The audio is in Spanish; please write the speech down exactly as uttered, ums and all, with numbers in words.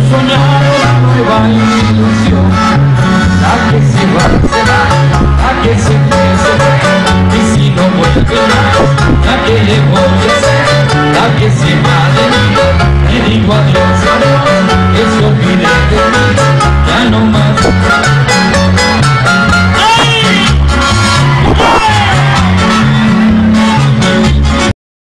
soñar una nueva ilusión. La que se va, se va, la que se fue, se fue. Y si no vuelve más, la que le voy a hacer, la que se va de mí, le digo adiós.